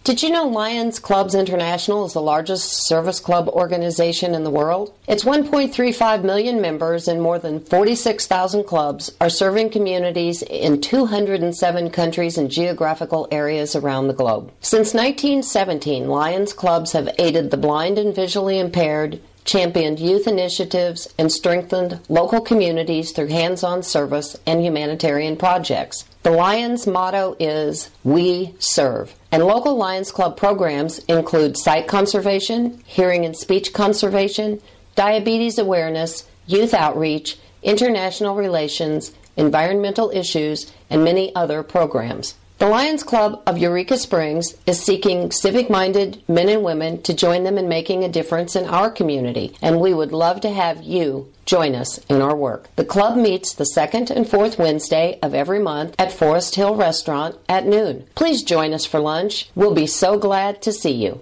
Did you know Lions Clubs International is the largest service club organization in the world? Its 1.35 million members and more than 46,000 clubs are serving communities in 207 countries and geographical areas around the globe. Since 1917, Lions Clubs have aided the blind and visually impaired, championed youth initiatives, and strengthened local communities through hands-on service and humanitarian projects. The Lions motto is, "We serve," and local Lions Club programs include sight conservation, hearing and speech conservation, diabetes awareness, youth outreach, international relations, environmental issues, and many other programs. The Lions Club of Eureka Springs is seeking civic-minded men and women to join them in making a difference in our community, and we would love to have you join us in our work. The club meets the second and fourth Wednesday of every month at Forest Hill Restaurant at noon. Please join us for lunch. We'll be so glad to see you.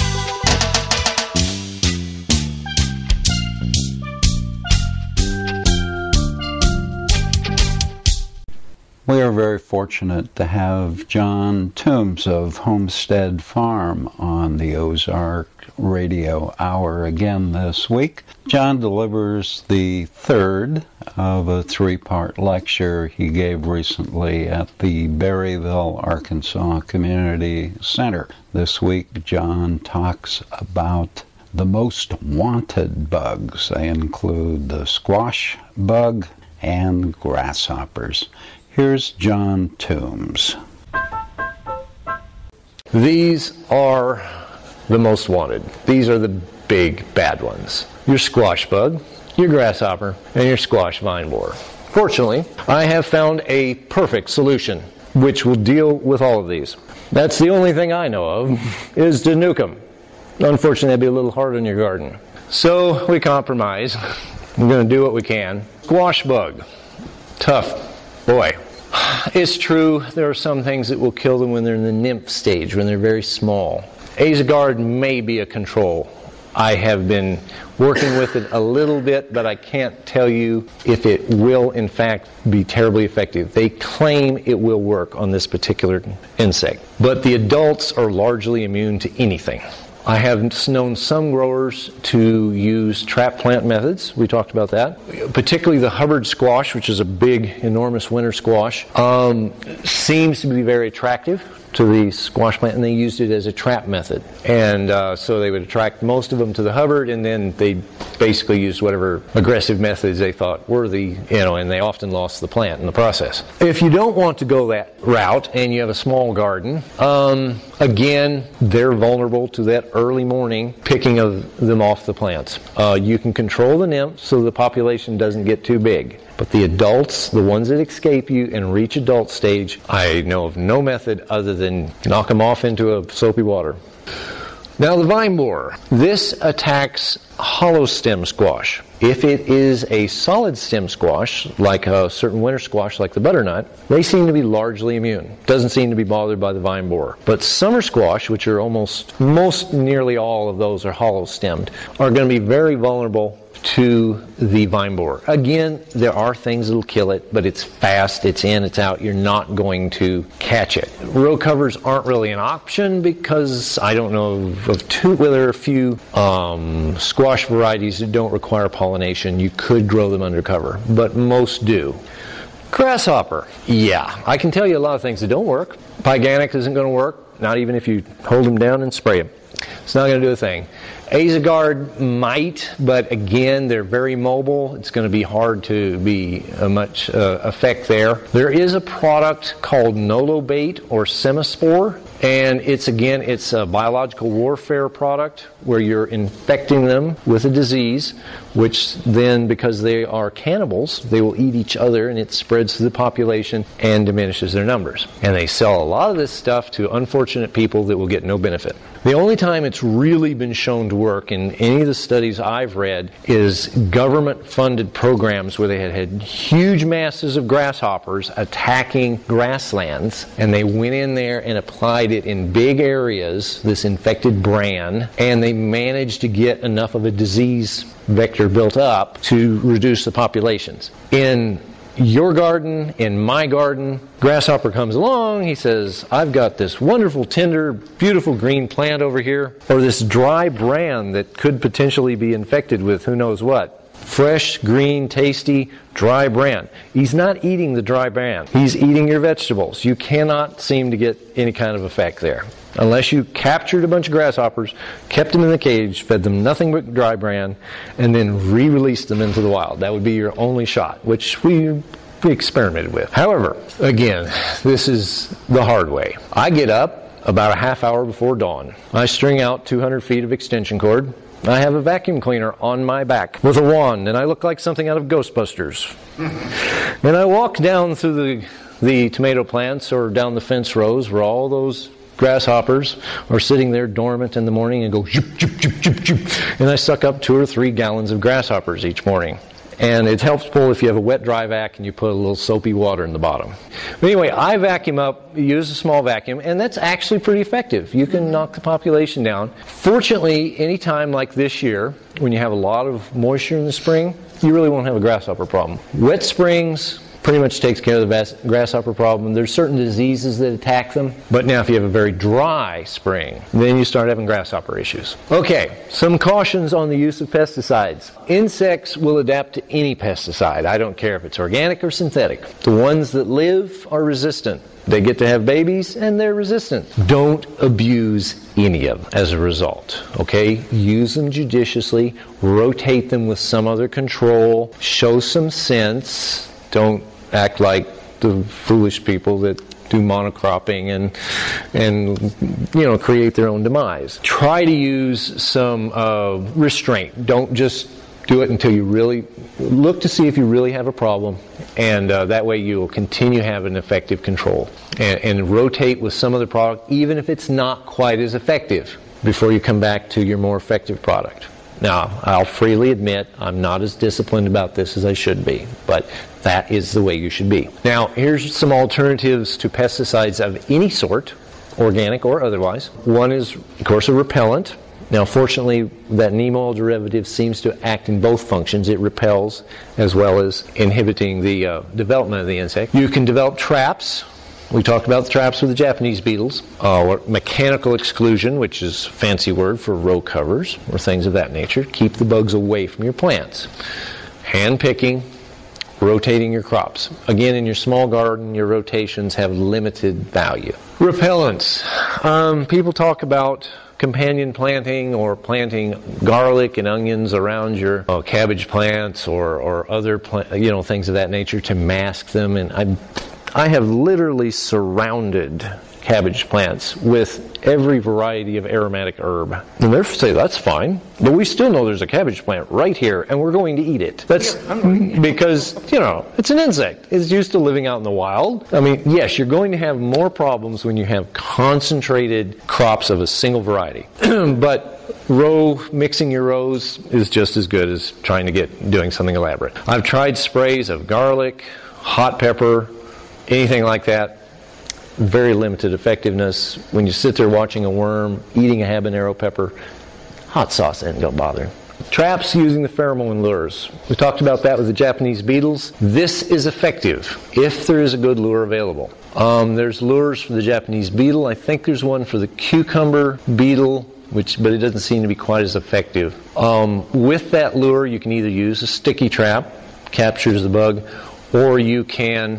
We are very fortunate to have Jon Toombs of Homestead Farm on the Ozark Radio Hour again this week. Jon delivers the third of a three-part lecture he gave recently at the Berryville, Arkansas Community Center. This week, Jon talks about the most wanted bugs. They include the squash bug and grasshoppers. Here's Jon Toombs. These are the most wanted. These are the big bad ones. Your squash bug, your grasshopper, and your squash vine borer. Fortunately, I have found a perfect solution which will deal with all of these. That's the only thing I know of, is to nuke them. Unfortunately, that'd be a little hard on your garden. So we compromise. We're going to do what we can. Squash bug. Tough. Boy. It's true, there are some things that will kill them when they're in the nymph stage, when they're very small. Azagard may be a control. I have been working with it a little bit, but I can't tell you if it will, in fact, be terribly effective. They claim it will work on this particular insect. But the adults are largely immune to anything. I have known some growers to use trap plant methods. We talked about that. Particularly the Hubbard squash, which is a big, enormous winter squash, seems to be very attractive to the squash plant, and they used it as a trap method. And so they would attract most of them to the Hubbard, and then they basically used whatever aggressive methods they thought worthy, and they often lost the plant in the process. If you don't want to go that route and you have a small garden, again, they're vulnerable to that early morning picking of them off the plants. You can control the nymphs so the population doesn't get too big. But the adults, the ones that escape you and reach adult stage, I know of no method other than knock them off into a soapy water. Now the vine borer. This attacks hollow stem squash. If it is a solid stem squash, like a certain winter squash like the butternut, they seem to be largely immune. Doesn't seem to be bothered by the vine borer. But summer squash, which are most nearly all of those are hollow stemmed, are going to be very vulnerable to the vine borer. Again, there are things that'll kill it, but it's fast, it's in, it's out. You're not going to catch it. Row covers aren't really an option because I don't know there are a few squash varieties that don't require pollination. You could grow them under cover, but most do. Grasshopper. Yeah, I can tell you a lot of things that don't work. Pyganic isn't going to work, not even if you hold them down and spray them. It's not going to do a thing. Azagard might, but again, they're very mobile. It's going to be hard to be much effect there. There is a product called Nolobate or Semispore, and it's a biological warfare product where you're infecting them with a disease, which then, because they are cannibals, they will eat each other, and it spreads to the population and diminishes their numbers. And they sell a lot of this stuff to unfortunate people that will get no benefit. The only time it's really been shown to work in any of the studies I've read is government-funded programs where they had huge masses of grasshoppers attacking grasslands, and they went in there and applied it in big areas, this infected bran, and they managed to get enough of a disease vector built up to reduce the populations. In your garden, in my garden, grasshopper comes along, he says, I've got this wonderful, tender, beautiful green plant over here, or this dry bran that could potentially be infected with who knows what. Fresh, green, tasty, dry bran. He's not eating the dry bran. He's eating your vegetables. You cannot seem to get any kind of effect there. Unless you captured a bunch of grasshoppers, kept them in the cage, fed them nothing but dry bran, and then re-released them into the wild. That would be your only shot, which we experimented with. However, again, this is the hard way. I get up about a half hour before dawn. I string out 200 feet of extension cord. I have a vacuum cleaner on my back with a wand, and I look like something out of Ghostbusters. And I walk down through the tomato plants or down the fence rows where all those grasshoppers are sitting there dormant in the morning and go zoop, zoop, zoop, zoop, zoop. And I suck up 2 or 3 gallons of grasshoppers each morning. And it's helpful if you have a wet, dry vac and you put a little soapy water in the bottom. But anyway, I vacuum up, use a small vacuum, and that's actually pretty effective. You can knock the population down. Fortunately, any time like this year, when you have a lot of moisture in the spring, you really won't have a grasshopper problem. Wet springs pretty much takes care of the grasshopper problem. There's certain diseases that attack them. But now if you have a very dry spring, then you start having grasshopper issues. Okay, some cautions on the use of pesticides. Insects will adapt to any pesticide. I don't care if it's organic or synthetic. The ones that live are resistant. They get to have babies and they're resistant. Don't abuse any of them as a result. Okay? Use them judiciously. Rotate them with some other control. Show some sense. Don't act like the foolish people that do monocropping and create their own demise. Try to use some restraint. Don't just do it until you really look to see if you really have a problem, and that way you will continue to have an effective control. And rotate with some other product, even if it's not quite as effective, before you come back to your more effective product. Now, I'll freely admit I'm not as disciplined about this as I should be, but that is the way you should be. Now, here's some alternatives to pesticides of any sort, organic or otherwise. One is, of course, a repellent. Now, fortunately, that neem oil derivative seems to act in both functions. It repels as well as inhibiting the development of the insect. You can develop traps. We talked about the traps with the Japanese beetles, or mechanical exclusion, which is a fancy word for row covers, or things of that nature. Keep the bugs away from your plants. Hand picking, rotating your crops. Again, in your small garden, your rotations have limited value. Repellents. People talk about companion planting or planting garlic and onions around your cabbage plants or other things of that nature to mask them, and I have literally surrounded cabbage plants with every variety of aromatic herb. And they say, that's fine, but we still know there's a cabbage plant right here, and we're going to eat it. That's because, it's an insect. It's used to living out in the wild. I mean, yes, you're going to have more problems when you have concentrated crops of a single variety. But mixing your rows is just as good as trying to doing something elaborate. I've tried sprays of garlic, hot pepper, anything like that. Very limited effectiveness. When you sit there watching a worm eating a habanero pepper, hot sauce isn't going to bother. Traps using the pheromone lures. We talked about that with the Japanese beetles. This is effective if there is a good lure available. There's lures for the Japanese beetle. I think there's one for the cucumber beetle, but it doesn't seem to be quite as effective. With that lure, you can either use a sticky trap, captures the bug, or you can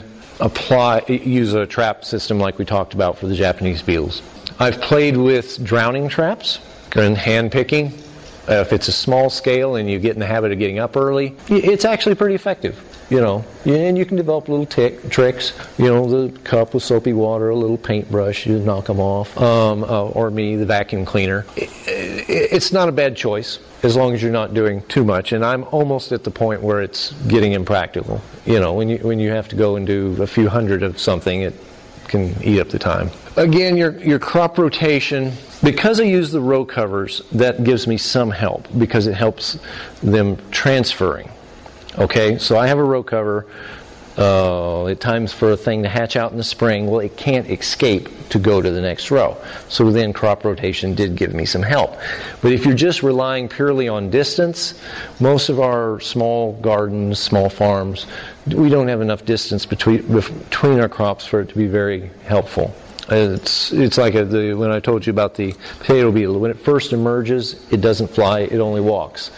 use a trap system like we talked about for the Japanese beetles. I've played with drowning traps and hand picking. If it's a small scale and you get in the habit of getting up early, it's actually pretty effective. And you can develop little tricks. The cup with soapy water, a little paintbrush, you knock them off, or the vacuum cleaner. It's not a bad choice as long as you're not doing too much. And I'm almost at the point where it's getting impractical. When you have to go and do a few hundred of something, it can eat up the time. Again, your crop rotation. Because I use the row covers, that gives me some help because it helps them transferring. Okay, so I have a row cover. times for a thing to hatch out in the spring. Well, it can't escape to go to the next row. So then crop rotation did give me some help. But if you're just relying purely on distance, most of our small gardens, small farms, we don't have enough distance between our crops for it to be very helpful. It's like when I told you about the potato beetle. When it first emerges, it doesn't fly, it only walks.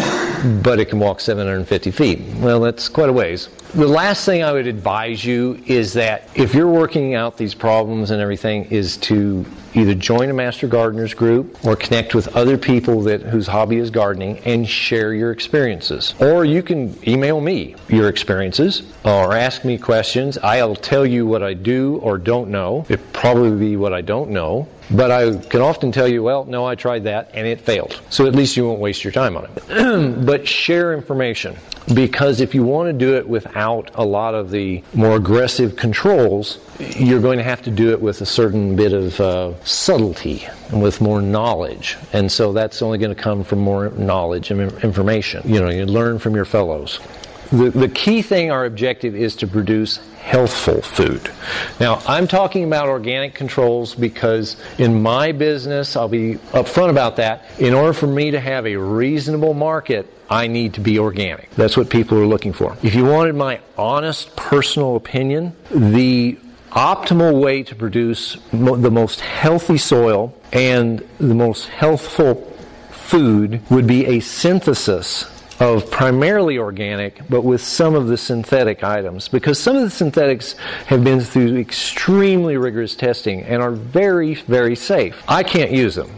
But it can walk 750 feet. Well, that's quite a ways. The last thing I would advise you is that if you're working out these problems and everything, is to either join a Master Gardeners group or connect with other people whose hobby is gardening and share your experiences. Or you can email me your experiences or ask me questions. I'll tell you what I do or don't know. It'll probably be what I don't know. But I can often tell you, well, no, I tried that and it failed. So at least you won't waste your time on it. But share information. Because if you want to do it without a lot of the more aggressive controls, you're going to have to do it with a certain bit of subtlety and with more knowledge. And so that's only going to come from more knowledge and information. You learn from your fellows. The key thing, our objective, is to produce healthful food. Now, I'm talking about organic controls because in my business, I'll be upfront about that, in order for me to have a reasonable market, I need to be organic. That's what people are looking for. If you wanted my honest personal opinion, the optimal way to produce the most healthy soil and the most healthful food would be a synthesis of primarily organic, but with some of the synthetic items. Because some of the synthetics have been through extremely rigorous testing and are very, very safe. I can't use them,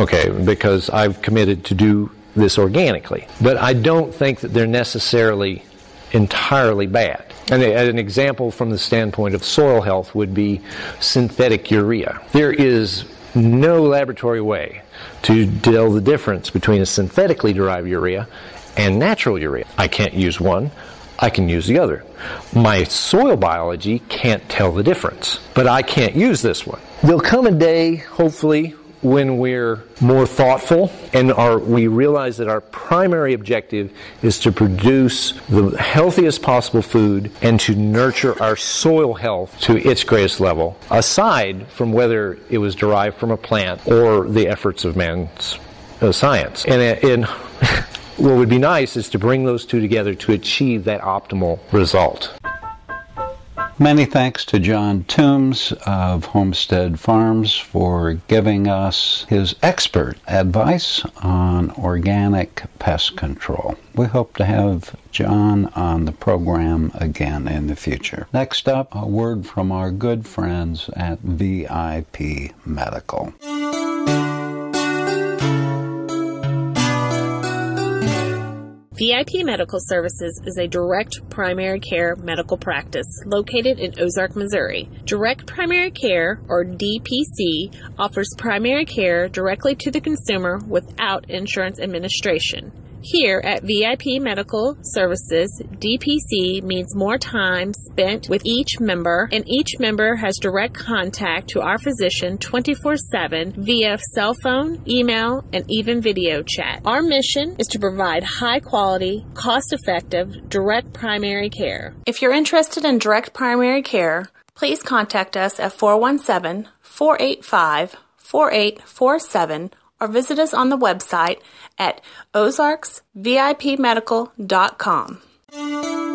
because I've committed to do this organically. But I don't think that they're necessarily entirely bad. And an example from the standpoint of soil health would be synthetic urea. There is no laboratory way to tell the difference between a synthetically derived urea and natural urea. I can't use one, I can use the other. My soil biology can't tell the difference, but I can't use this one. There'll come a day, hopefully, when we're more thoughtful and we realize that our primary objective is to produce the healthiest possible food and to nurture our soil health to its greatest level, aside from whether it was derived from a plant or the efforts of man's science. And what would be nice is to bring those two together to achieve that optimal result. Many thanks to Jon Toombs of Homestead Farms for giving us his expert advice on organic pest control. We hope to have Jon on the program again in the future. Next up, a word from our good friends at VIP Medical. VIP Medical Services is a direct primary care medical practice located in Ozark, Missouri. Direct Primary Care, or DPC, offers primary care directly to the consumer without insurance administration. Here at VIP Medical Services, DPC means more time spent with each member, and each member has direct contact to our physician 24/7 via cell phone, email, and even video chat. Our mission is to provide high-quality, cost-effective, direct primary care. If you're interested in direct primary care, please contact us at 417-485-4847 or visit us on the website at ozarksvipmedical.com.